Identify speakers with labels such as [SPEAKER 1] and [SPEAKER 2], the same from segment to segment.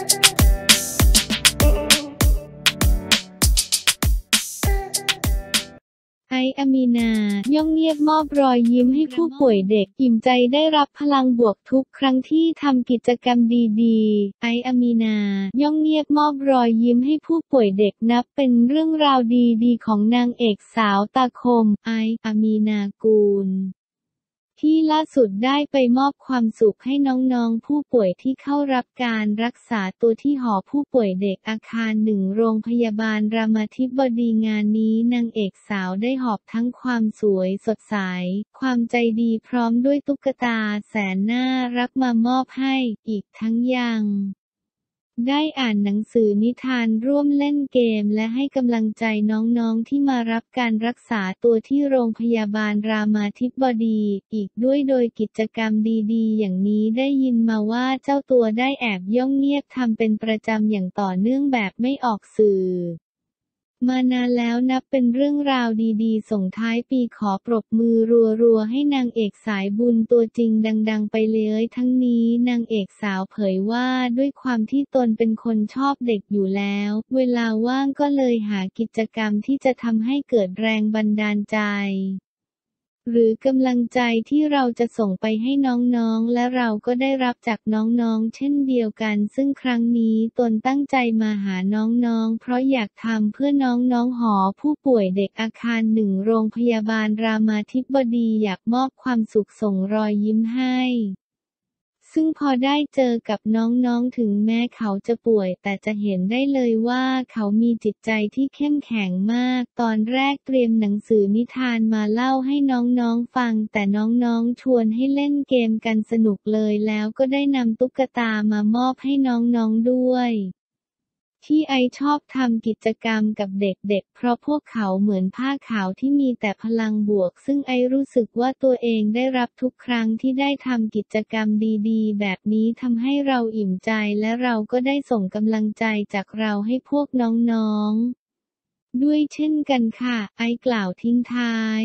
[SPEAKER 1] ไอซ์ อามีนา ย่องเงียบมอบรอยยิ้มให้ผู้ป่วยเด็ก อิ่มใจได้รับพลังบวกทุกครั้งที่ทำกิจกรรมดีๆ ไอซ์ อามีนา ย่องเงียบมอบรอยยิ้มให้ผู้ป่วยเด็กนับเป็นเรื่องราวดีๆของนางเอกสาวตาคม ไอซ์ อามีนากูลที่ล่าสุดได้ไปมอบความสุขให้น้องๆผู้ป่วยที่เข้ารับการรักษาตัวที่หอผู้ป่วยเด็กอาคาร1โรงพยาบาลรามาธิบดีงานนี้นางเอกสาวได้หอบทั้งความสวยสดใสความใจดีพร้อมด้วยตุ๊กตาแสนน่ารักมามอบให้อีกทั้งยังได้อ่านหนังสือนิทานร่วมเล่นเกมและให้กำลังใจน้องๆที่มารับการรักษาตัวที่โรงพยาบาลรามาธิบดีอีกด้วยโดยกิจกรรมดีๆอย่างนี้ได้ยินมาว่าเจ้าตัวได้แอบย่องเงียบทำเป็นประจำอย่างต่อเนื่องแบบไม่ออกสื่อมานานแล้วนับเป็นเรื่องราวดีๆส่งท้ายปีขอปรบมือรัวๆให้นางเอกสายบุญตัวจริงดังๆไปเลยทั้งนี้นางเอกสาวเผยว่าด้วยความที่ตนเป็นคนชอบเด็กอยู่แล้วเวลาว่างก็เลยหากิจกรรมที่จะทำให้เกิดแรงบันดาลใจหรือกำลังใจที่เราจะส่งไปให้น้องๆและเราก็ได้รับจากน้องๆเช่นเดียวกันซึ่งครั้งนี้ตนตั้งใจมาหาน้องๆเพราะอยากทำเพื่อน้องๆหอผู้ป่วยเด็กอาคาร1โรงพยาบาลรามาธิบดีอยากมอบความสุขส่งรอยยิ้มให้ซึ่งพอได้เจอกับน้องๆถึงแม้เขาจะป่วยแต่จะเห็นได้เลยว่าเขามีจิตใจที่เข้มแข็งมากตอนแรกเตรียมหนังสือนิทานมาเล่าให้น้องๆฟังแต่น้องๆชวนให้เล่นเกมกันสนุกเลยแล้วก็ได้นำตุ๊กตามามอบให้น้องๆด้วยที่ไอชอบทำกิจกรรมกับเด็กๆเพราะพวกเขาเหมือนผ้าขาวที่มีแต่พลังบวกซึ่งไอรู้สึกว่าตัวเองได้รับทุกครั้งที่ได้ทำกิจกรรมดีๆแบบนี้ทำให้เราอิ่มใจและเราก็ได้ส่งกำลังใจจากเราให้พวกน้องๆด้วยเช่นกันค่ะไอกล่าวทิ้งท้าย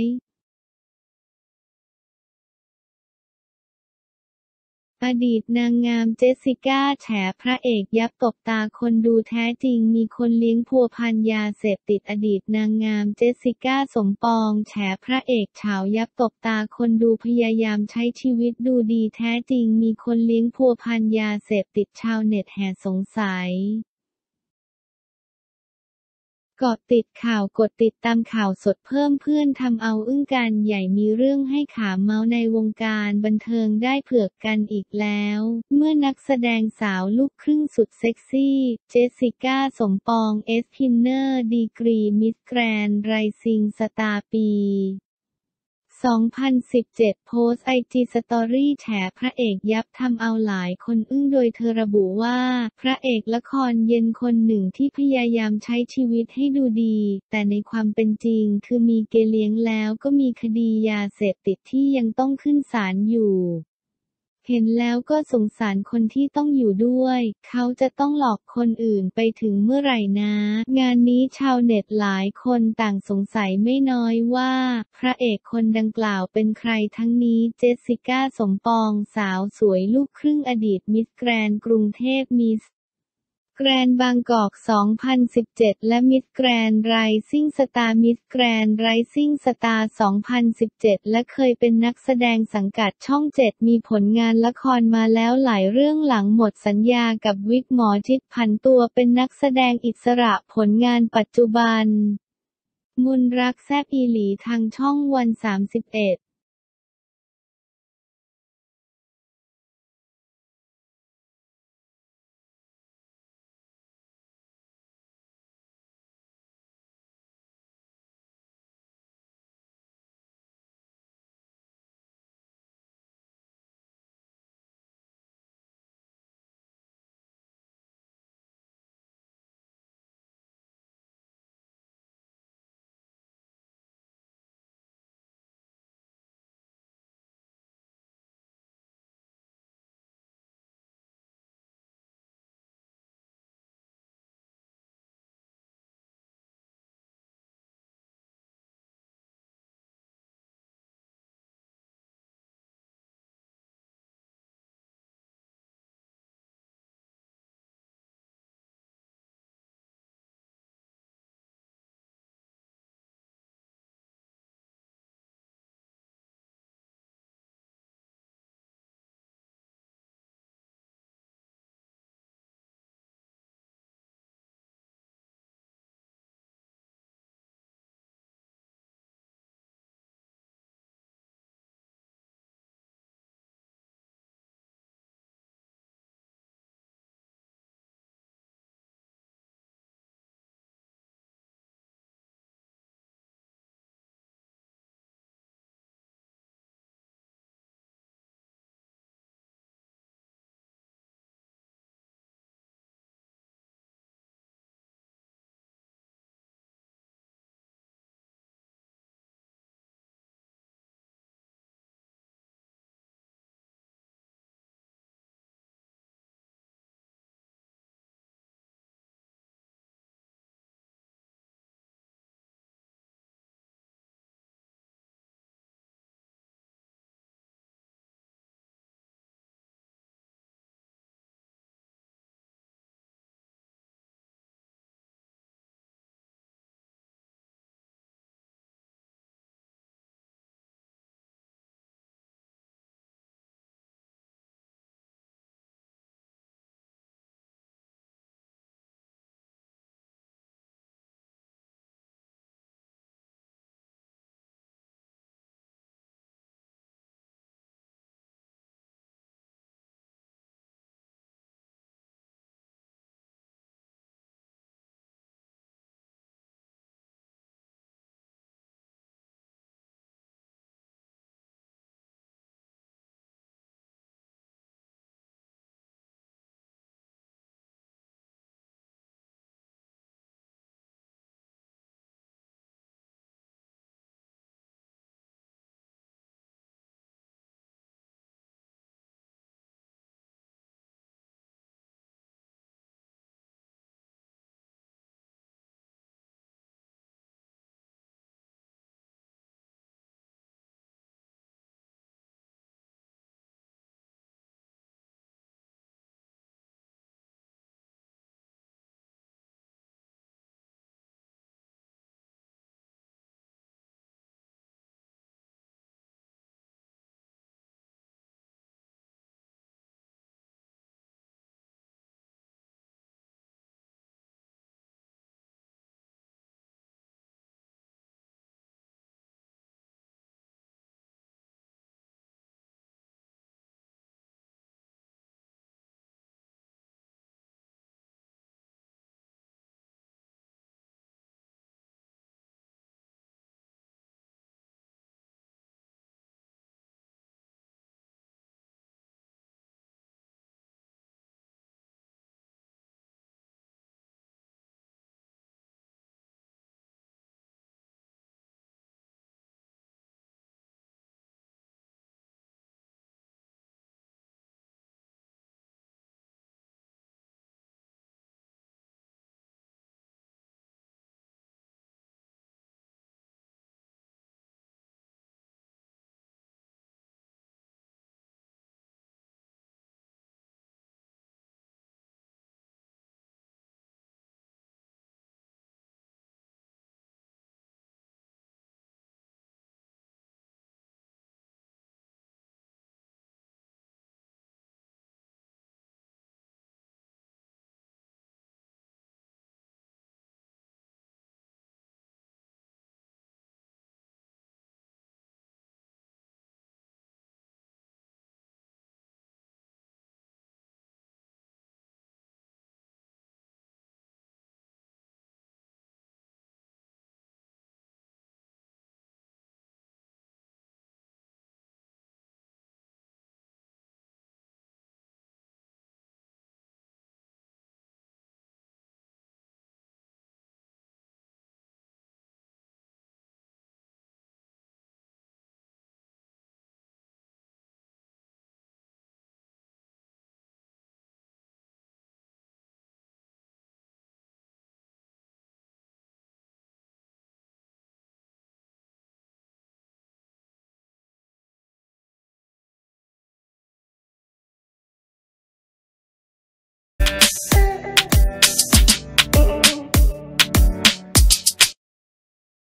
[SPEAKER 1] อดีตนางงามเจสสิก้าแฉพระเอกยับตบตาคนดูแท้จริงมีคนเลี้ยงพัวพันยาเสพติดอดีตนางงามเจสสิก้าสมปองแฉพระเอกเฉายับตบตาคนดูพยายามใช้ชีวิตดูดีแท้จริงมีคนเลี้ยงพัวพันยาเสพติดชาวเน็ตแห่สงสัยเกาะติดข่าวกดติดตามข่าวสดเพิ่มเพื่อนทำเอาอึ้งกันใหญ่มีเรื่องให้ขาเมาส์ในวงการบันเทิงได้เผือกกันอีกแล้วเมื่อนักแสดงสาวลูกครึ่งสุดเซ็กซี่เจสสิก้าสมปองเอสพินเนอร์ดีกรีมิสแกรนด์ไรซิงสตาร์ปี2017 โพสต์ไอจีสตอรี่แฉพระเอกยับทำเอาหลายคนอึ้งโดยเธอระบุว่าพระเอกละครเย็นคนหนึ่งที่พยายามใช้ชีวิตให้ดูดีแต่ในความเป็นจริงคือมีเกเลี้ยงแล้วก็มีคดียาเสพติดที่ยังต้องขึ้นศาลอยู่เห็นแล้วก็สงสารคนที่ต้องอยู่ด้วยเขาจะต้องหลอกคนอื่นไปถึงเมื่อไหร่นะงานนี้ชาวเน็ตหลายคนต่างสงสัยไม่น้อยว่าพระเอกคนดังกล่าวเป็นใครทั้งนี้เจสสิก้าสมปองสาวสวยลูกครึ่งอดีตมิสแกรนด์กรุงเทพมิสแกรนด์บางกอก 2017 และมิสแกรนด์ไรซิ่งสตาร์มิสแกรนด์ไรซิ่งสตาร์ 2017 และเคยเป็นนักแสดงสังกัดช่อง 7 มีผลงานละครมาแล้วหลายเรื่องหลังหมดสัญญากับวิกหมอชิตผันตัวเป็นนักแสดงอิสระผลงานปัจจุบันมนรักแซ่บอีหลีทางช่องวัน 31